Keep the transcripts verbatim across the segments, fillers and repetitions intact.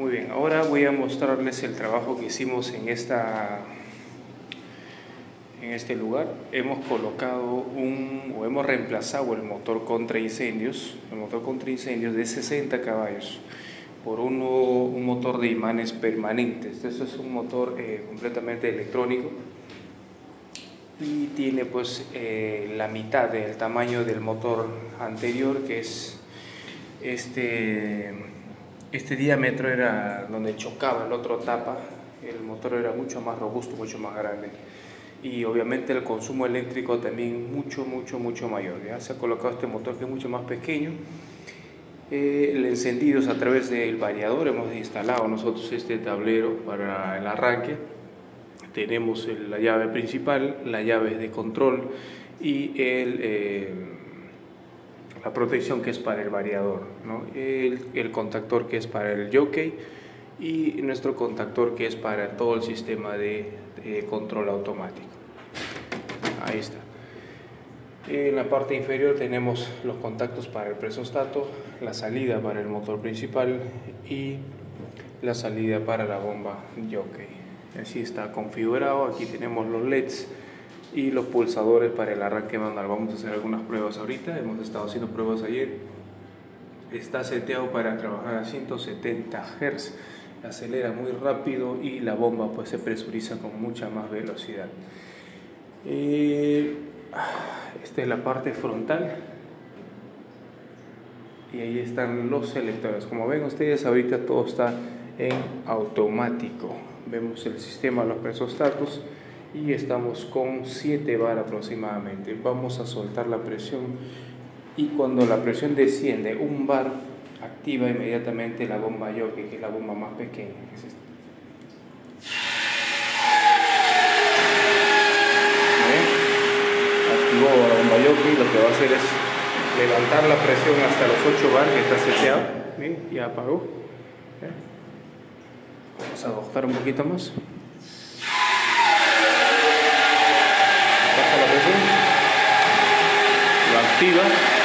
Muy bien, ahora voy a mostrarles el trabajo que hicimos en esta en este lugar. Hemos colocado un o hemos reemplazado el motor contra incendios, el motor contra incendios de sesenta caballos por uno, un motor de imanes permanentes. Este es un motor eh, completamente electrónico y tiene pues eh, la mitad del tamaño del motor anterior, que es este este diámetro era donde chocaba el otro tapa. El motor era mucho más robusto, mucho más grande, y obviamente el consumo eléctrico también mucho mucho mucho mayor. Ya se ha colocado este motor que es mucho más pequeño. Eh, el encendido es a través del variador. Hemos instalado nosotros este tablero para el arranque. Tenemos el, la llave principal, la llave de control y el, eh, la protección que es para el variador, ¿no? el, el contactor que es para el jockey y nuestro contactor que es para todo el sistema de, de control automático. Ahí está. En la parte inferior tenemos los contactos para el presostato, la salida para el motor principal y la salida para la bomba jockey. Así está configurado. Aquí tenemos los L E Ds y los pulsadores para el arranque manual. Vamos a hacer algunas pruebas ahorita. Hemos estado haciendo pruebas ayer. Está seteado para trabajar a ciento setenta hertz. Acelera muy rápido y la bomba pues se presuriza con mucha más velocidad. Eh, esta es la parte frontal y ahí están los selectores. Como ven ustedes, ahorita todo está en automático. Vemos el sistema, los presostatos, y estamos con siete bar aproximadamente. Vamos a soltar la presión y cuando la presión desciende un bar, activa inmediatamente la bomba jockey, que es la bomba más pequeña, que es esta. Activó la bomba jockey. Lo que va a hacer es levantar la presión hasta los ocho bar, que está seteado. ¿Ven? Ya apagó. ¿Ven? Vamos a ajustar un poquito más. Baja la presión, lo activa.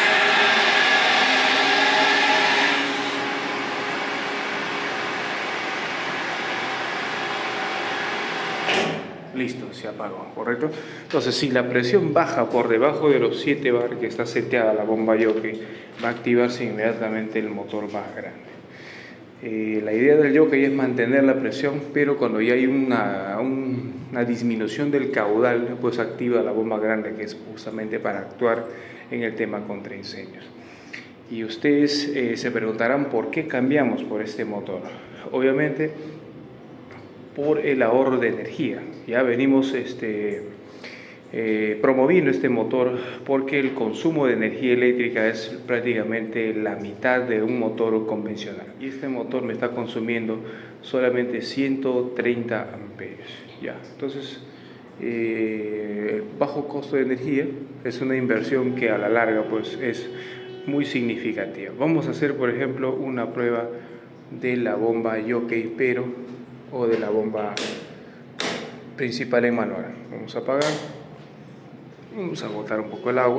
Listo, se apagó, ¿correcto? Entonces, si la presión baja por debajo de los siete bar que está seteada la bomba jockey, va a activarse inmediatamente el motor más grande. Eh, la idea del jockey es mantener la presión, pero cuando ya hay una, un, una disminución del caudal, pues activa la bomba grande, que es justamente para actuar en el tema contra incendios. Y ustedes eh, se preguntarán por qué cambiamos por este motor. Obviamente por el ahorro de energía. Ya venimos este, eh, promoviendo este motor porque el consumo de energía eléctrica es prácticamente la mitad de un motor convencional, y este motor me está consumiendo solamente ciento treinta amperios. Ya, entonces eh, el bajo costo de energía es una inversión que a la larga pues es muy significativa. Vamos a hacer, por ejemplo, una prueba de la bomba jockey, pero o de la bomba principal en manual. Vamos a apagar, vamos a botar un poco el agua,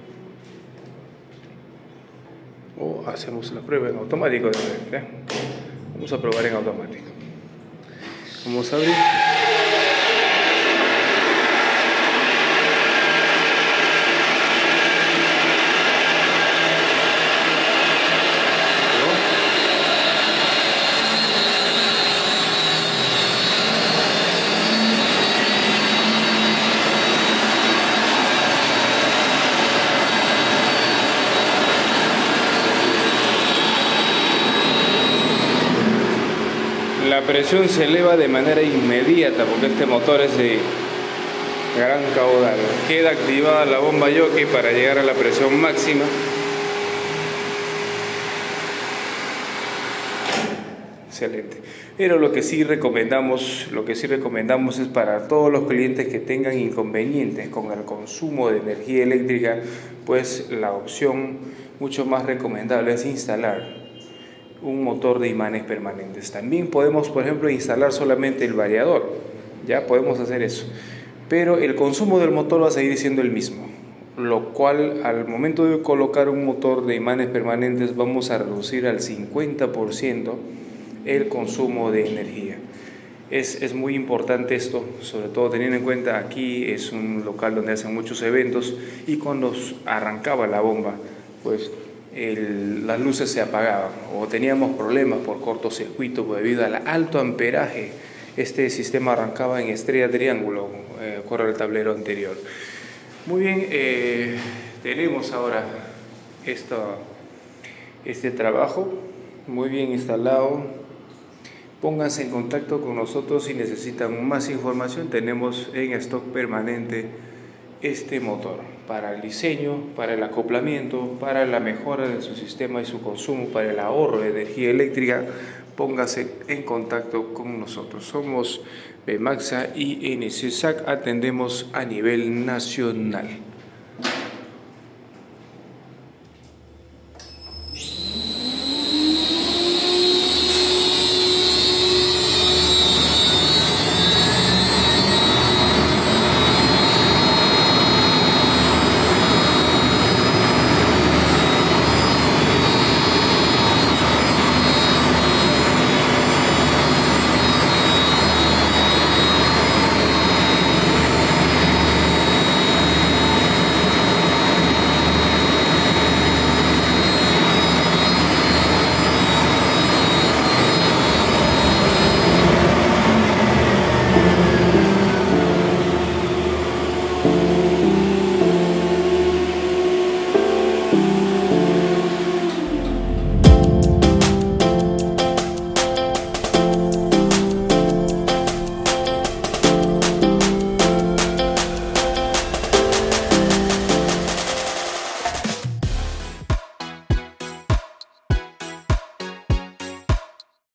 o hacemos la prueba en automático. ¿Eh? Vamos a probar en automático. Vamos a abrir. La presión se eleva de manera inmediata porque este motor es de gran caudal. Queda activada la bomba jockey para llegar a la presión máxima. Excelente. Pero lo que sí recomendamos, lo que sí recomendamos es para todos los clientes que tengan inconvenientes con el consumo de energía eléctrica, pues la opción mucho más recomendable es instalar un motor de imanes permanentes. También podemos, por ejemplo, instalar solamente el variador. Ya podemos hacer eso, pero el consumo del motor va a seguir siendo el mismo, lo cual al momento de colocar un motor de imanes permanentes vamos a reducir al cincuenta por ciento el consumo de energía. Es, es muy importante esto, sobre todo teniendo en cuenta aquí es un local donde hacen muchos eventos y cuando arrancaba la bomba, pues el, las luces se apagaban o teníamos problemas por cortocircuito debido al alto amperaje. Este sistema arrancaba en estrella triángulo, eh, corre el tablero anterior. Muy bien, eh, tenemos ahora esta, este trabajo muy bien instalado. Pónganse en contacto con nosotros si necesitan más información. Tenemos en stock permanente este motor para el diseño, para el acoplamiento, para la mejora de su sistema y su consumo, para el ahorro de energía eléctrica. Póngase en contacto con nosotros. Somos Bemaxa y N C S A C, atendemos a nivel nacional.